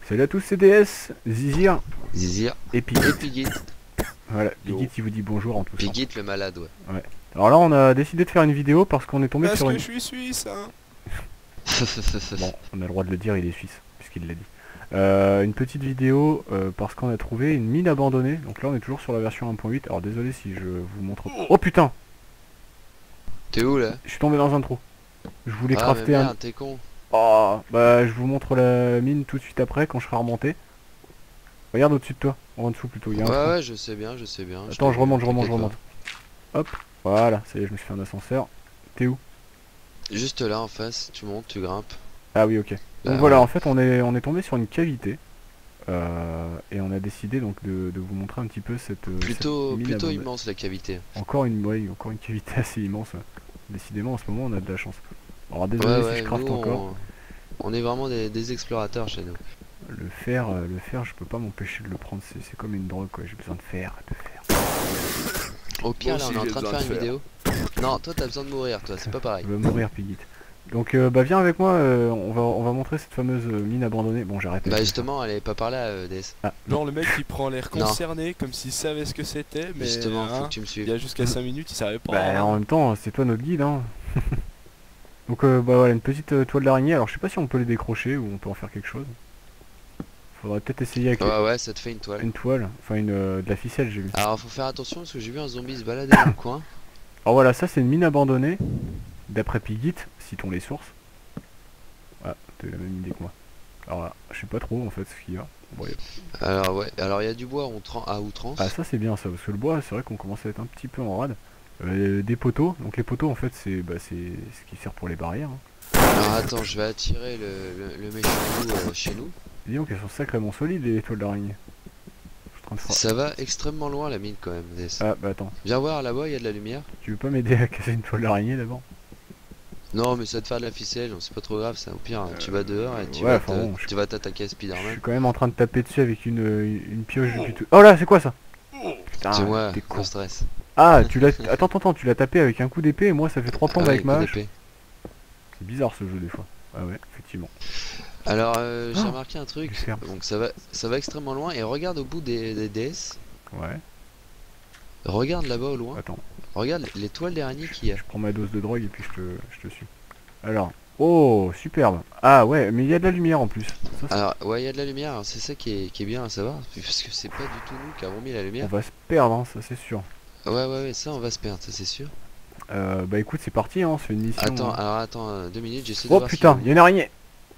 Salut à tous, c'est DS, Zizir Zizir et Pigit. et Pigit. Voilà, Yo. Pigit il vous dit bonjour en touchant. Pigit le malade, ouais. Ouais. Alors là on a décidé de faire une vidéo parce qu'on est tombé Parce sur que une... je suis suisse, hein. Bon, on a le droit de le dire, il est suisse, puisqu'il l'a dit. Une petite vidéo parce qu'on a trouvé une mine abandonnée. Donc là on est toujours sur la version 1.8. Alors désolé si je vous montre... Oh putain! T'es où là? Je suis tombé dans un trou. Je voulais Ah mais crafter un... merde, t'es con. Oh, bah je vous montre la mine tout de suite après quand je serai remonté. Regarde au-dessus de toi, en dessous plutôt, il y a un trou. Ouais, je sais bien, je sais bien. Attends, je remonte. T'inquiète Hop, voilà, ça y est, je me suis fait un ascenseur. T'es où? pas. Juste là en face, tu montes, tu grimpes. Ah oui, ok. Bah, Donc voilà, ouais. en fait, on est tombé sur une cavité. Et on a décidé donc de vous montrer un petit peu cette Plutôt, mine plutôt abandonnée. immense la cavité. Encore une cavité assez immense. Décidément, en ce moment, on a de la chance. Alors Ouais, désolé si ouais, je craft nous encore. on est vraiment des explorateurs chez nous. Le fer, je peux pas m'empêcher de le prendre. C'est comme une drogue, quoi. J'ai besoin de fer, Au pire, Moi là on aussi, est en j'ai train de besoin faire de une faire. vidéo. Non, toi t'as besoin de mourir, toi, c'est pas pareil. Je vais mourir, Pigit. Donc bah viens avec moi, on va montrer cette fameuse mine abandonnée. Bon, j'arrête. Bah avec ça. justement, elle est pas par là, DS. Ah, Genre le mec il prend l'air Non. concerné comme s'il savait ce que c'était, mais Justement, faut hein, que tu me il suives. y a jusqu'à 5 minutes il savait pas. bah hein. en même temps, c'est toi notre guide, hein. Donc bah voilà, une petite toile d'araignée. Alors je sais pas si on peut les décrocher ou on peut en faire quelque chose. Faudrait peut-être essayer avec Ouais, ça te fait une toile. une toile, enfin de la ficelle j'ai vu. Alors faut faire attention parce que j'ai vu un zombie se balader dans le coin. Alors voilà, ça c'est une mine abandonnée, d'après Pigit, citons les sources. Ah, t'as la même idée que moi. Alors là, je sais pas trop en fait ce qu'il y a. Bon, Alors ouais, alors il y a du bois à outrance. ah ça c'est bien ça, parce que le bois c'est vrai qu'on commence à être un petit peu en rade. Des poteaux, donc les poteaux en fait c'est ce qui sert pour les barrières. Hein. Alors attends, je vais attirer le méchant loup chez nous. Et dis donc elles sont sacrément solides les toiles d'araignée. Je suis en train de faire... Ça va extrêmement loin la mine quand même. Ah bah attends, Viens voir là-bas, il y a de la lumière. tu veux pas m'aider à casser une toile d'araignée d'abord? Non mais ça va te faire de la ficelle, donc c'est pas trop grave ça. Au pire, tu vas dehors et ouais, enfin bon, tu vas t'attaquer à Je Spider-Man. suis quand même en train de taper dessus avec une pioche depuis tout... Oh là, c'est quoi ça? Putain, C'est moi, t'es con. gros stress. Ah, tu l'as... Attends, tu l'as tapé avec un coup d'épée et moi ça fait 3 plombes Ah ouais, avec ma coup hache. d'épée. C'est bizarre ce jeu des fois. Ah ouais, effectivement. Alors j'ai Oh, remarqué un truc, ferme. donc ça va extrêmement loin et regarde au bout des DS. Ouais, Regarde là-bas au loin. attends, Regarde les toiles d'araignée qu'il y a. je prends ma dose de drogue et puis je te suis. Alors, oh, superbe. Ah ouais, mais il y a de la lumière en plus. Ça, Alors ouais, il y a de la lumière, alors c'est ça qui est bien à savoir, parce que c'est pas du tout nous qui avons mis la on lumière. va se perdre, hein, ça c'est sûr. Ouais, ça on va se perdre, ça c'est sûr. Bah écoute, c'est parti, hein, c'est une mission. Attends, hein. alors attends 2 minutes, j'essaie de Oh voir putain, si il y a une araignée.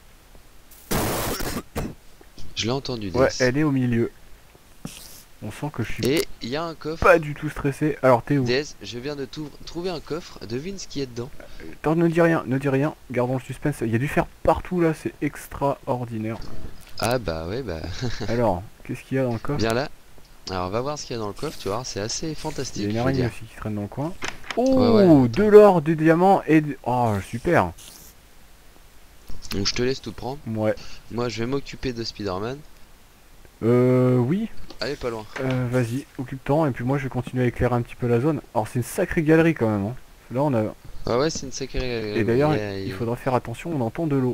je l'ai entendu. Ouais, DS. elle est au milieu. On sent que je suis Et il y a un coffre. pas du tout stressé. Alors t'es où? DS, je viens de trouver un coffre, devine ce qu'il y a dedans. Attends, ne dis rien, gardons le suspense. Il y a du fer partout là, c'est extraordinaire. Ah bah ouais, bah Alors, qu'est-ce qu'il y a dans le coffre? viens là. Alors on va voir ce qu'il y a dans le coffre, tu vois, c'est assez Il y a fantastique. une je veux araignée dire. aussi qui traîne dans le coin. Ouais, Oh, ouais, de l'or, des diamants et... Oh, super. Donc je te laisse tout prendre. Ouais. Moi je vais m'occuper de Spider-Man. Oui. Allez, pas loin. Vas-y, occupe-toi. Et puis moi, je vais continuer à éclairer un petit peu la zone. Alors, c'est une sacrée galerie quand même. Hein. Là, on a... Ouais, c'est une sacrée. Et d'ailleurs, il il faudra faire attention, on entend de l'eau.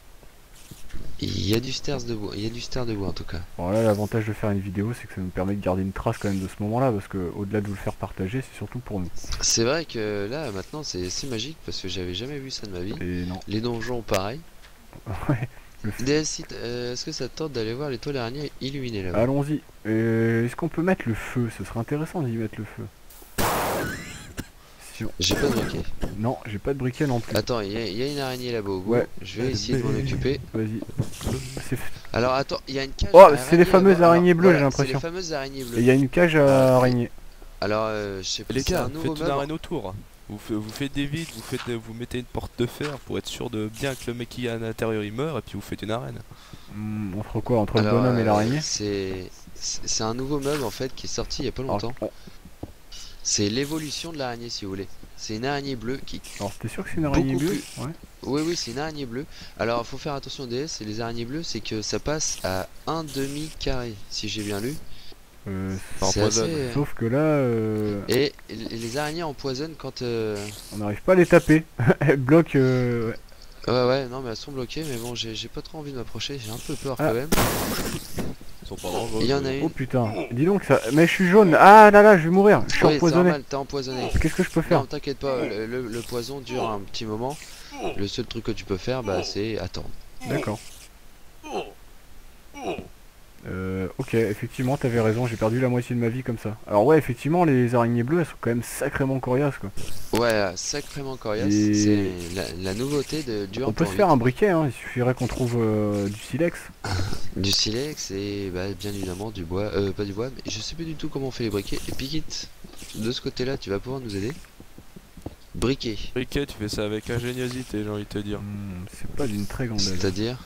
y a du stairs debout, il y a du stairs debout en tout cas. Bon, là, l'avantage de faire une vidéo, c'est que ça nous permet de garder une trace quand même de ce moment-là. Parce que, au-delà de vous le faire partager, c'est surtout pour nous. C'est vrai que là maintenant c'est magique parce que j'avais jamais vu ça de ma vie. Et non. Les donjons pareil. Ouais. DS, est-ce que ça te tente d'aller voir les toiles araignées illuminées là-bas? Allons-y. Est-ce qu'on peut mettre le feu? Ce serait intéressant d'y mettre le feu. Si on- J'ai pas de briquet. Non, j'ai pas de briquet non plus. Attends, il y a une araignée là-bas au bout. Ouais. Je vais essayer de m'en occuper. Vas-y. C'est- Alors attends, il y a une cage. Oh, à c'est les fameuses là-bas. araignées Alors, bleues, voilà, j'ai l'impression. C'est les fameuses araignées Et bleues. il y a une cage à araignée. Alors je sais pas. Les c'est gars, un nouveau faites une meuble. arène autour. Vous faites des vides, vous mettez une porte de fer pour être sûr de bien que le mec qui est à l'intérieur il meurt et puis vous faites une arène. Entre quoi? Entre le Alors, bonhomme et l'araignée? c'est un nouveau meuble en fait qui est sorti il y a pas longtemps. C'est l'évolution de l'araignée si vous voulez. C'est une araignée bleue qui... Alors t'es sûr que c'est une araignée Beaucoup bleue? plus. Ouais. Oui, c'est une araignée bleue. Alors faut faire attention DS, c'est les araignées bleues, c'est que ça passe à un demi carré si j'ai bien lu. Ça C'est empoisonne. assez- Sauf que là, Et les araignées empoisonnent quand... on n'arrive pas à les taper. Elles bloquent. Ouais. Ouais, non, mais elles sont bloquées, mais bon, j'ai pas trop envie de m'approcher, j'ai un peu peur Ah. quand même. Ils sont pas dangereux. Il y en a eux. une. Oh putain, dis donc ça. Mais je suis jaune. Ah là là, je vais mourir. Je suis Oui, c'est empoisonné. normal, t'es empoisonné. Qu'est-ce que je peux Non, faire? t'inquiète pas, le poison dure un petit moment. Le seul truc que tu peux faire, bah, c'est attendre. D'accord. Ok, effectivement, t'avais raison, j'ai perdu la moitié de ma vie comme ça. Alors ouais, effectivement, les araignées bleues, elles sont quand même sacrément coriaces, quoi. Ouais, sacrément coriace. Et- C'est la nouveauté du On peut 1.8. se faire un briquet, hein, il suffirait qu'on trouve du silex. Du silex et bah, bien évidemment du bois. Pas du bois, mais je sais plus du tout comment on fait les briquets. Et Piquit, de ce côté-là, tu vas pouvoir nous aider. Briquet, Briquet, tu fais ça avec ingéniosité, j'ai envie de te dire. C'est pas d'une très grande aide. c'est-à-dire.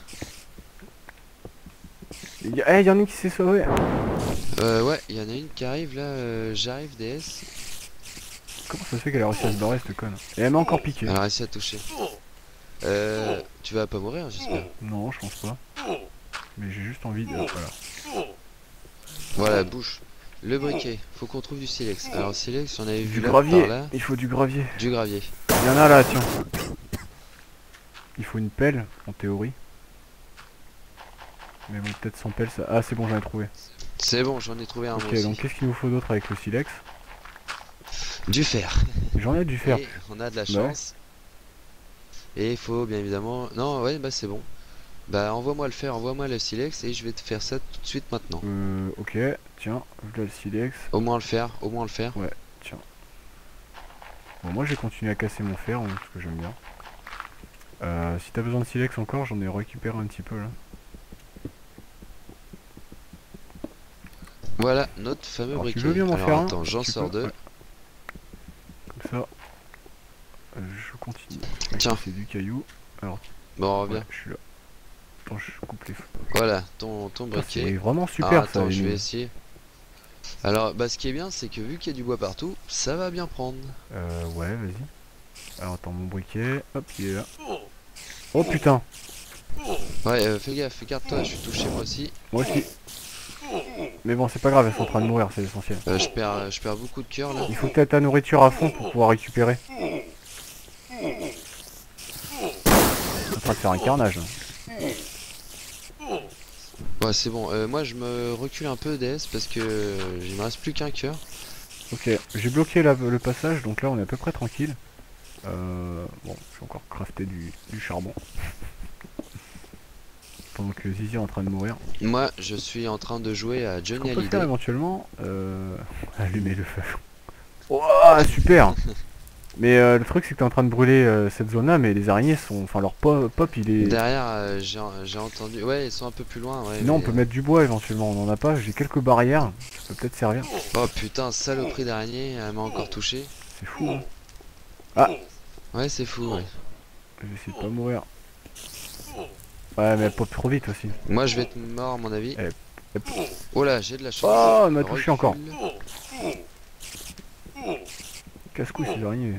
Il y en a une qui s'est sauvée. Ouais, il y en a une qui arrive là. J'arrive, DS. Comment ça se fait qu'elle a réussi à se barrer, cette conne? Et elle m'a encore piqué. Elle a réussi à toucher. Tu vas pas mourir, j'espère. Non, je pense pas. Mais j'ai juste envie de... Voilà. Voilà, bouge. Le briquet, faut qu'on trouve du silex. Alors, silex, on avait vu Du là gravier, par là. il faut du gravier. Du gravier. Il y en a là, tiens. Il faut une pelle, en théorie. Mais bon, peut-être sans pelle, ça... Ah, c'est bon, j'en ai trouvé. C'est bon, j'en ai trouvé un moi Ok, aussi. donc qu'est-ce qu'il nous faut d'autre avec le silex? Du fer. J'en ai du fer. Et on a de la Bah chance. Et il faut bien évidemment... Non, ouais, bah c'est bon. Bah envoie-moi le fer, envoie-moi le silex et je vais te faire ça tout de suite maintenant. Ok, tiens, voilà le silex. Au moins le fer, au moins le fer. Tiens. Bon, moi j'ai continué à casser mon fer, hein, parce que j'aime bien. Si t'as besoin de silex encore, j'en ai récupéré un petit peu là. Voilà notre fameux Alors, tu briquet. veux bien m'en Alors faire un? attends, j'en Tu sors peux, deux. ouais. Comme ça. Je continue. Tiens. C'est du caillou. Alors, Bon, reviens. ouais, je suis là. Attends, je coupe les feux. Voilà, ton Putain, briquet. c'est vraiment super Ah, ça. attends, je Émile. vais essayer. Alors, bah ce qui est bien, c'est que vu qu'il y a du bois partout, ça va bien prendre. Ouais, vas-y. Alors, attends, mon briquet. Hop, il est là. Oh putain! Ouais, fais gaffe, écarte-toi, je suis touché moi aussi. Moi aussi. Mais bon, c'est pas grave, elles sont en train de mourir, c'est l'essentiel. Je perds beaucoup de cœur là. Il faut que tu aies ta nourriture à fond pour pouvoir récupérer. C'est en train de faire un carnage. Là. Ouais, c'est bon. Moi, je me recule un peu, DS, parce que il me reste plus qu'un cœur. Ok, j'ai bloqué le passage, donc là on est à peu près tranquille. Bon, je vais encore crafter du charbon. Pendant que Zizi est en train de mourir. Moi, je suis en train de jouer à Ce Johnny qu'on peut faire Hallyday. éventuellement, allumer le feu. Oh, super. Mais le truc c'est que t'es en train de brûler cette zone là, mais les araignées sont... Enfin leur pop il est... Derrière, j'ai entendu. Ouais, ils sont un peu plus loin. Ouais, Sinon on mais, peut mettre du bois éventuellement, on en a pas, j'ai quelques barrières, ça peut peut-être servir. Oh putain, saloperie d'araignée, elle m'a encore touché. C'est fou hein. Ouais, c'est fou, ouais. Je vais essayer de pas mourir. Ouais mais elle pop trop vite aussi. Moi, je vais être mort, à mon avis. Elle- Oh là, j'ai de la chance. Oh, elle m'a touché Recule. encore. Casse-couille ces araignées.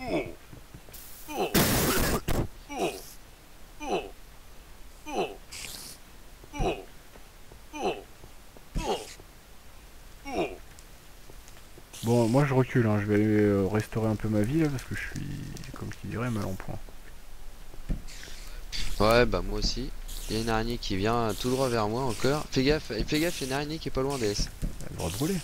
Bon, moi je recule, hein. Je vais aller restaurer un peu ma vie là parce que je suis, comme qui dirait, mal en point. Ouais, bah moi aussi. Il y a une araignée qui vient tout droit vers moi encore. Fais gaffe, il y a une araignée qui est pas loin, DS. Elle va brûler.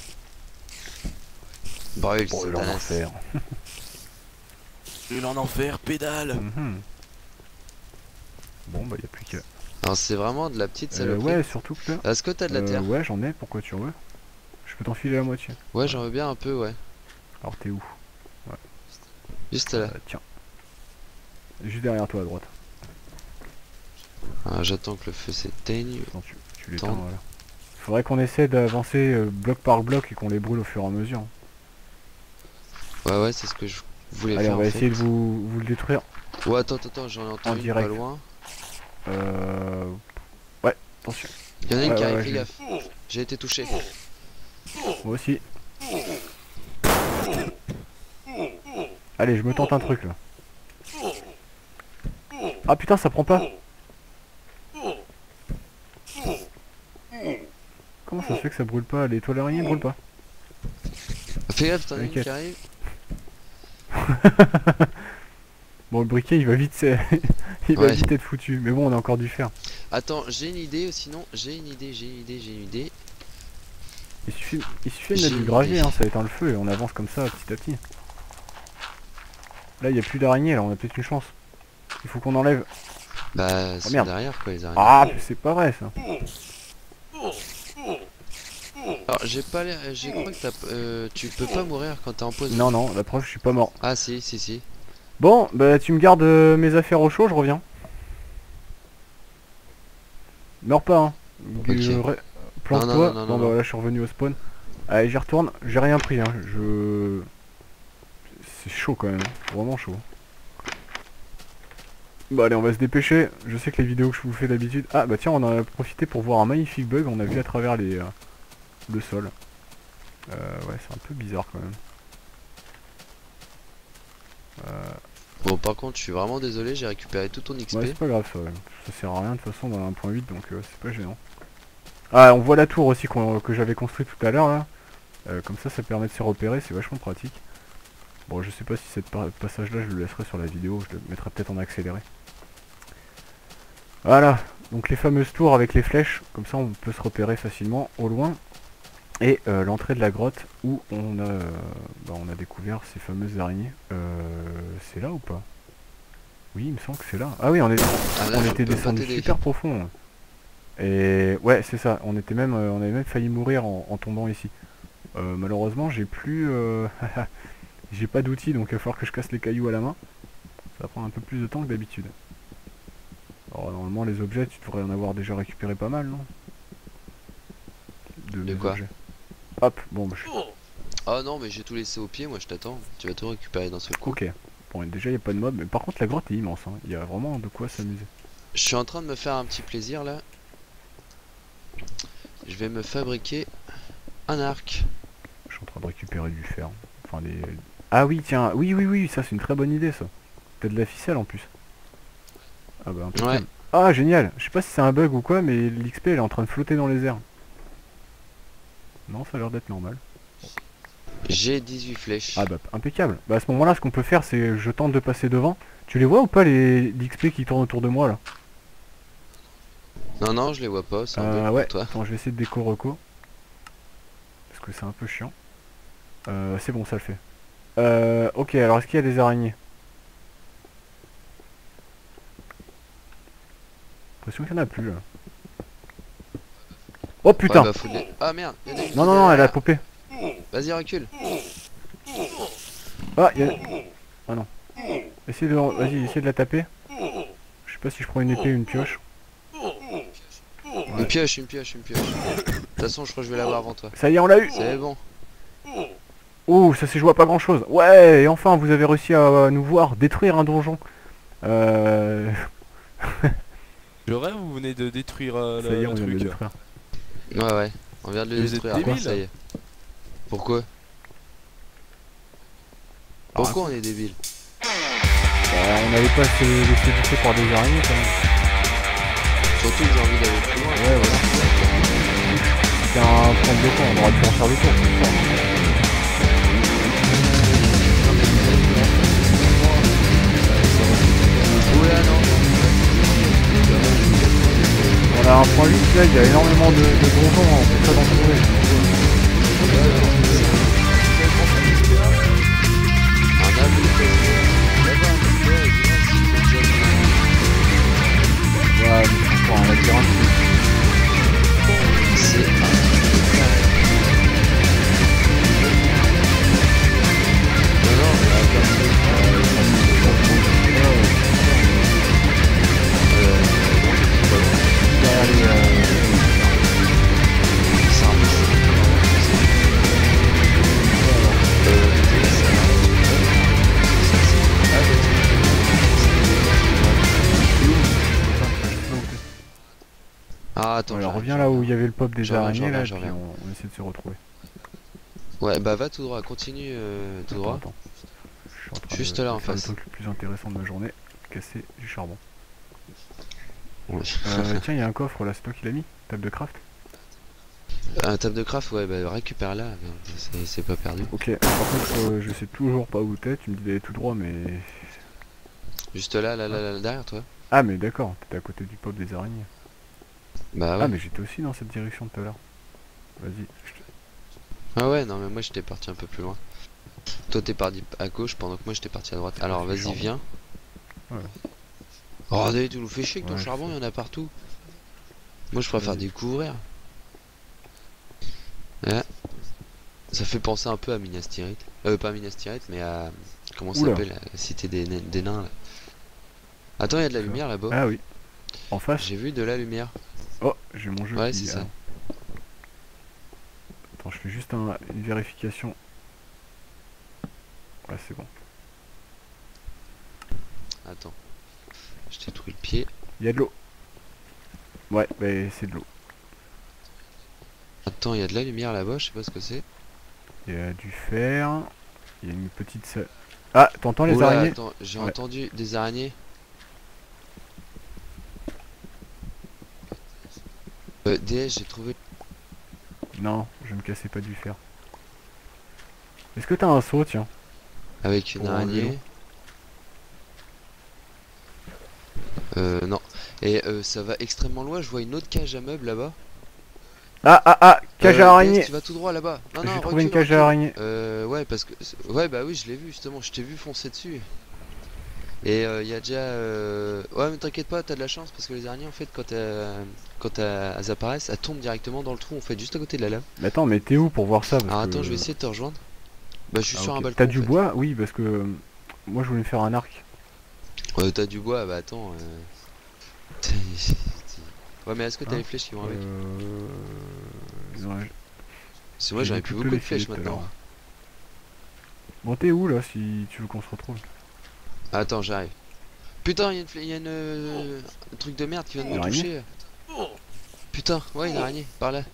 Brûle, Bon, c'est en enfer. Brûle en enfer, pédale. Mhm. Bon bah y a plus qu'à... Alors, c'est vraiment de la petite saloperie. ouais, surtout que là... Est-ce que t'as de la terre? Ouais, j'en ai, pourquoi tu en veux? Je peux t'enfiler la moitié. Ouais, j'en veux bien un peu, ouais. Alors t'es où? Juste là. Tiens. Juste derrière toi à droite. Ah, j'attends que le feu s'éteigne. Non, tu l'éteins, Attends. voilà. Faudrait qu'on essaie d'avancer bloc par bloc et qu'on les brûle au fur et à mesure. Ouais, c'est ce que je voulais Allez, faire. on va en essayer fait. de vous le détruire. Ouais, attends, j'en ai entendu une direct. pas loin. Ouais, attention. Il y en a une Ouais, qui ouais, arrive, ouais, fais j'ai- gaffe. J'ai été touché. Moi aussi. Allez, je me tente un truc là. Ah putain, ça prend pas. Comment ça se fait que ça brûle pas? Les toiles araignées brûlent pas. Fais gaffe, t'en as une T'inquiète. qui arrive. Bon, le briquet il va vite, Il va Ouais. vite être foutu. Mais bon, on a encore dû faire. Attends, j'ai une idée, sinon, j'ai une idée. Il suffit de mettre du gravier, hein, ça éteint le feu et on avance comme ça petit à petit. Là, il n'y a plus d'araignées, là, on a peut-être une chance. Il faut qu'on enlève. Bah, c'est merde. derrière quoi les araignées. Ah, c'est pas vrai ça. Alors, j'ai pas l'air. J'ai cru que tu peux pas mourir quand t'es en pause. Non, non, la preuve, je suis pas mort. Ah, si. Bon, bah tu me gardes mes affaires au chaud, je reviens. Meurs pas, hein. Ok. Plante-toi. Non, Bon, bah voilà, je suis revenu au spawn. Allez, j'y retourne. J'ai rien pris, hein. C'est chaud quand même, hein. Vraiment chaud. Bah allez, on va se dépêcher. Je sais que les vidéos que je vous fais d'habitude... Ah bah tiens, on en a profité pour voir un magnifique bug. On a vu à travers le sol. Ouais, c'est un peu bizarre quand même. Bon, par contre, je suis vraiment désolé, j'ai récupéré tout ton XP. Ouais, c'est pas grave ça. Ouais. Ça sert à rien de toute façon dans la 1.8, donc c'est pas gênant. Ah, on voit la tour aussi que j'avais construite tout à l'heure là. Comme ça permet de se repérer, c'est vachement pratique. Bon, je sais pas si cette passage là je le laisserai sur la vidéo, je le mettrai peut-être en accéléré. Voilà, donc les fameuses tours avec les flèches, comme ça on peut se repérer facilement au loin. Et l'entrée de la grotte où on a découvert ces fameuses araignées. C'est là ou pas? Oui, il me semble que c'est là. Ah oui, on était descendu super profond. Et ouais, c'est ça. On avait même failli mourir en tombant ici. Malheureusement, j'ai plus, j'ai pas d'outils, donc il va falloir que je casse les cailloux à la main. Ça va prendre un peu plus de temps que d'habitude. Alors normalement, les objets, tu devrais en avoir déjà récupéré pas mal, non? De quoi? Objets. Hop, bon, bah, Oh non, mais j'ai tout laissé au pied, moi je t'attends. Tu vas tout récupérer d'un seul coup. ok. Bon, déjà, il n'y a pas de mob, mais par contre, la grotte est immense. Hein. Il y a vraiment de quoi s'amuser. Je suis en train de me faire un petit plaisir là. Je vais me fabriquer un arc. Je suis en train de récupérer du fer. Enfin, des... Ah oui, tiens, oui, ça c'est une très bonne idée ça. T'as de la ficelle en plus. Ah bah impeccable. Ouais. Ah génial, je sais pas si c'est un bug ou quoi, mais l'XP elle est en train de flotter dans les airs. Non, ça a l'air d'être normal. J'ai 18 flèches. Ah bah impeccable. Bah à ce moment là, ce qu'on peut faire c'est je tente de passer devant. Tu les vois ou pas les l'XP qui tournent autour de moi là? Non, je les vois pas, c'est un bug Ouais, pour toi. attends, je vais essayer de déco reco. Parce que c'est un peu chiant. C'est bon, ça le fait. Ok, alors est-ce qu'il y a des araignées? J'ai l'impression qu'il n'y en a plus là. Oh putain! Ouais, bah, Ah merde, y en a une Non, qui non, est non, elle a derrière. popé. Vas-y, recule. Ah, il y a... Ah non. Essaye de... Vas-y, essaye de la taper. Je sais pas si je prends une épée ou une pioche. Une pioche. De toute façon, je crois que je vais l'avoir avant toi. Ça y est, on l'a eu! C'est bon. Ouh, ça s'est joué à pas grand chose. Ouais, et enfin, vous avez réussi à nous voir détruire un donjon. Le rêve, vous venez de détruire Ça y est, on le vient de le truc. détruire. Ouais, on vient de le Vous êtes détruire. débiles. Ça y est. Pourquoi? Pourquoi on est débile? On n'avait pas laissé bouffer par des araignées quand même. Surtout que j'ai envie d'aller plus loin. Ouais, voilà. C'était un point de temps, on aurait pu en faire des tours. C'est ça. Oula, non. On a un point 8 là, il y a énormément de donjons, hein, on peut pas en trouver. Un abri là-bas, Ouais, mais c'est encore un labyrinthe. c'est Ah attends, Voilà, j'arrive, reviens là où il y avait le pop des Je reviens, araignées là, je puis reviens. on essaie de se retrouver. Ouais, bah va tout droit, continue tout droit. Attends. Je suis en train Juste de là en faire face. le truc le plus intéressant de ma journée, casser du charbon. Ouais. Tiens, il y a un coffre là, c'est toi qui l'as mis? Table de craft? Un table de craft, ouais, bah récupère-la, c'est pas perdu. Ok, par contre, je sais toujours pas où t'es, tu me dis d'aller tout droit, mais... Juste là, derrière toi. Ah mais d'accord, t'étais à côté du pop des araignées. Bah ouais. Ah mais j'étais aussi dans cette direction tout à l'heure. Vas-y. Ah ouais, non mais moi j'étais parti un peu plus loin. Toi t'es parti à gauche pendant que moi j'étais parti à droite. Alors parce que vas-y charbon. viens. Ouais. Oh David, tu nous fais chier avec ton Ouais, charbon, je il y en a partout. Moi je préfère Vas-y. découvrir. Ouais. Ça fait penser un peu à Minas Tirith. Pas Minas Tirith mais à... Comment ça Oula. s'appelle la cité des nains là. Attends, il y a de la Ça. lumière là-bas. Ah oui. En face. J'ai vu de la lumière. Oh, j'ai mon jeu Ouais, qui... c'est ça. Attends, je fais juste une vérification. Ouais, c'est bon. Attends. Je t'ai trouvé le pied. Il y a de l'eau. Ouais, bah c'est de l'eau. Attends, il y a de la lumière là-bas, je sais pas ce que c'est. Il y a du fer. Il y a une petite salle. Ah, t'entends les Oula, araignées? attends, j'ai Ouais. entendu des araignées. DS, j'ai trouvé. Non, je me cassais pas du fer. Est-ce que t'as un seau, tiens? Avec une Pour enlever araignée. Non. Et ça va extrêmement loin, je vois une autre cage à meubles là-bas. Ah, cage à DS, araignée. tu vas tout droit là-bas. Non, non, J'ai trouvé une recule, cage à recule. araignée. Ouais, parce que... Ouais, bah oui, je l'ai vu justement, je t'ai vu foncer dessus. Et il y a déjà... Ouais, mais t'inquiète pas, t'as de la chance, parce que les araignées, en fait, quand elles apparaissent, elles tombent directement dans le trou, en fait, juste à côté de la lave. Mais attends, mais t'es où pour voir ça? Parce Alors que... attends, je vais essayer de te rejoindre. Bah, je suis Ah, sur un ok. balcon, T'as en du fait. bois? Oui, parce que... moi, je voulais me faire un arc. T'as du bois, bah attends... Ouais, mais est-ce que t'as Hein les flèches qui vont avec? Non, Parce que moi, j'ai j'en ai vu plus plutôt beaucoup les de flèches filets tout à l'heure. maintenant. Bon, t'es où, là, si tu veux qu'on se retrouve? Attends, j'arrive. Putain, il y a un truc de merde qui vient de Une me araignée? toucher. Putain, ouais, une araignée, par là.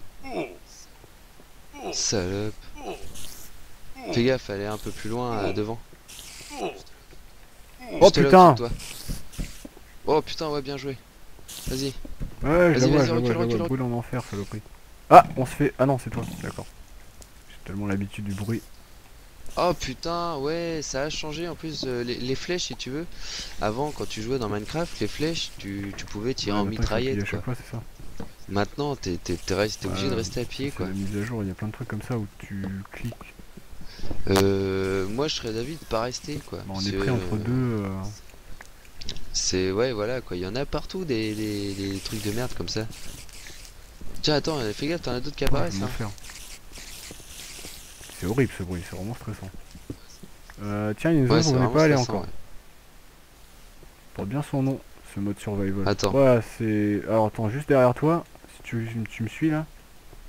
Salope. Fais gaffe, elle est un peu plus loin devant. Oh Juste là, putain! au-dessus de toi. Oh putain, ouais, bien joué. Vas-y. Ouais, je la Vas-y, vois, vas-y, je la vois, recule, je la recule, vois. Brûle en enfer, saloperie. Ah, on se fait... Ah non, c'est toi, d'accord. J'ai tellement l'habitude du bruit. Oh putain, ouais, ça a changé en plus. Les flèches, si tu veux. Avant, quand tu jouais dans Minecraft, les flèches, tu pouvais tirer Ouais, en maintenant, il faut appuyer mitraillette, à quoi. chaque fois, c'est ça. Maintenant, t'es obligé de rester à pied, C'est quoi. la mise à jour, il y a plein de trucs comme ça où tu cliques. Moi, je serais d'avis de pas rester, quoi. Bah, on Parce est que, pris entre deux... c'est, ouais, voilà, quoi. Il y en a partout des trucs de merde comme ça. Tiens, attends, fais gaffe, t'en as d'autres qui Ouais, je apparaissent, vais m'en hein. faire. C'est horrible ce bruit, c'est vraiment stressant. Tiens, il y a une zone Ouais, où c'est on n'est vraiment pas allé stressant, encore. ouais. Porte bien son nom, ce mode survival. Attends. Ouais, c'est... Alors attends, juste derrière toi, si tu me suis là.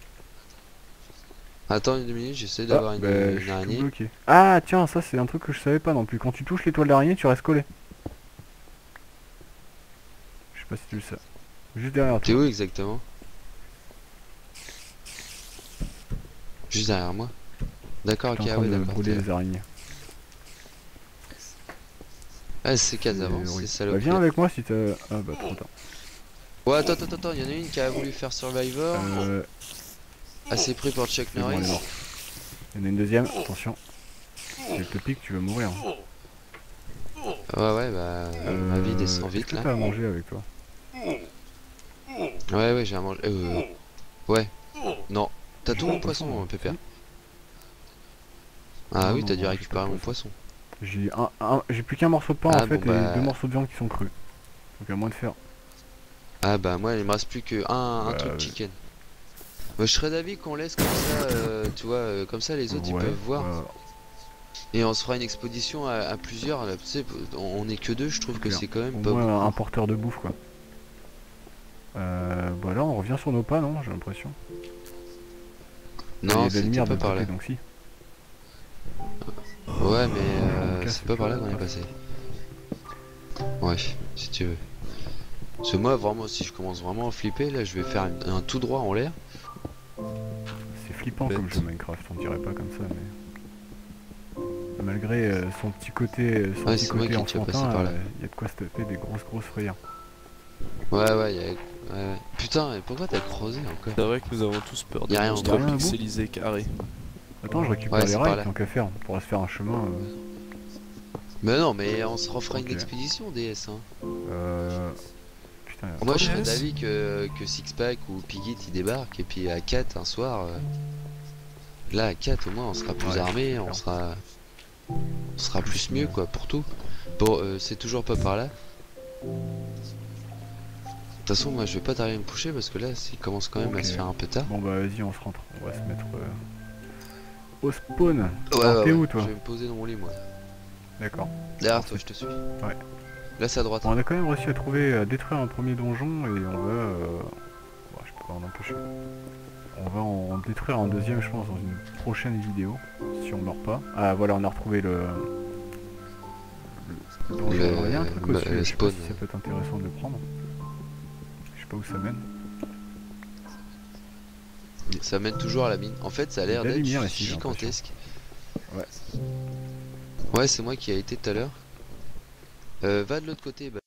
Attends une minute, j'essaie Ah, d'avoir bah, je une suis tout araignée. bloqué. Ah tiens, ça c'est un truc que je savais pas non plus. Quand tu touches l'étoile d'araignée, tu restes collé. Je sais pas si tu le sais. Juste derrière T'es toi. où exactement? Juste derrière moi. D'accord, J'étais ok, en ah train ouais, de d'accord. brûler les araignées. Ah, c'est qu'elles C'est avancent, horrible. c'est Bah, saloperie. viens avec moi si t'as... Ah bah trop tard. Ouais, attends, il y en a une qui a voulu faire Survivor. Assez pris pour Chuck c'est bon, elle est Norris. morte. Il y en a une deuxième, attention. Si elle te pique, tu vas mourir. Ouais, bah, ma vie descend Est-ce vite que là. t'as à manger avec toi? Ouais, j'ai à manger. Ouais. Non. T'as tout mon poisson, Pépère. Ah Non, oui, non, t'as dû non, j'ai récupérer pas de mon poisson. J'ai plus qu'un morceau de pain Ah, en fait bon, bah. et deux morceaux de viande qui sont crus. Donc à moins de faire. Ah bah moi il me reste plus que un Bah, truc chicken. Bah, je serais d'avis qu'on laisse comme ça, tu vois, comme ça les autres ils Ouais, peuvent voir. bah, Et on se fera une expédition à plusieurs. Là, tu sais, on est que deux, je trouve que clair. c'est quand même Au pas moins beaucoup. un porteur de bouffe quoi. Bah là on revient sur nos pas non j'ai l'impression. Il y a Non, de la c'était lumière de pas l'autre par côté là. donc si. Ouais, mais me casse, c'est pas par là qu'on est passé. Ouais, si tu veux. Parce que moi, vraiment, si je commence vraiment à flipper, là, je vais faire un tout droit en l'air. C'est flippant Bête. comme jeu Minecraft, on dirait pas comme ça mais. Malgré son petit côté, Ouais, c'est moi qui suis passé enfantin, par là. il y a de quoi se taper des grosses frayeurs. Ouais, ouais. Putain, mais pourquoi t'as creusé encore? C'est vrai que nous avons tous peur Y des a rien, monstres y a rien au bout pixelisés carrés. Attends je récupère Ouais, les c'est par rails là. tant qu'à faire, on pourra se faire un chemin. Mais non, mais on se refera une Ok. expédition DS, hein. Moi je serais yes. d'avis que Sixpack ou Piggy il débarque et puis à 4 un soir, là à 4 au moins on sera plus Ouais, armé, c'est on clair. sera plus mieux quoi pour tout. Bon c'est toujours pas par là. De toute façon moi je vais pas tarder à me coucher parce que là il commence quand même à Ok. se faire un peu tard. Bon bah vas-y, on se rentre. On va se mettre au spawn. Ouais, Alors t'es ouais, où ouais. toi? Je vais me poser dans mon lit moi. D'accord. Derrière Parfait. toi je te suis. Ouais. Là c'est à droite. Bon, on a quand même réussi à trouver, à détruire un premier donjon et on va... bon, je peux pas en empêcher. On va en détruire un deuxième, je pense, dans une prochaine vidéo, si on meurt pas. Ah voilà, on a retrouvé le donjon. Alors, il y a un truc au-dessus, le je sais pas spawn. si ça peut être intéressant de le prendre. Je sais pas où ça mène. Ça mène toujours à la mine. En fait ça a l'air Il y a de la d'être lumière ici, j'ai gigantesque. Ouais. Ouais c'est moi qui a été tout à l'heure. Va de l'autre côté.